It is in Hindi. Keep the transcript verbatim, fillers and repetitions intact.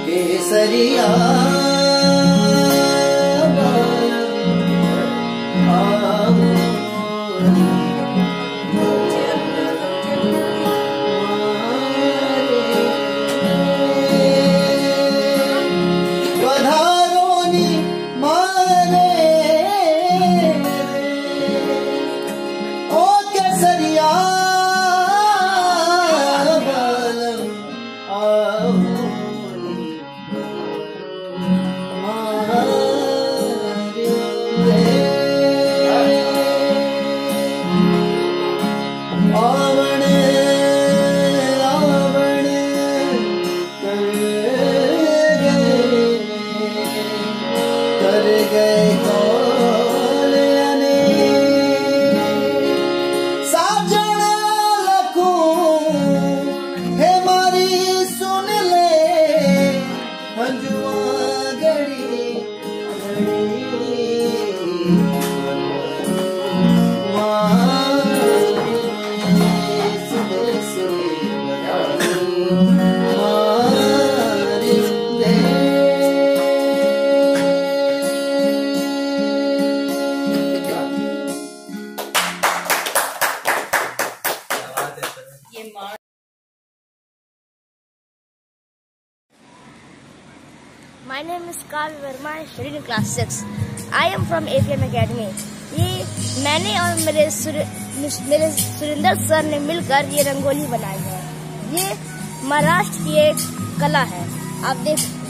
Kesariya My name is Kavi Verma. I study in class six. I am from A P M Academy. ये मैंने और मेरे सुर, मेरे सुरेंद्र सर ने मिलकर ये रंगोली बनाई है। ये महाराष्ट्र की एक कला है, आप देख सकते हैं।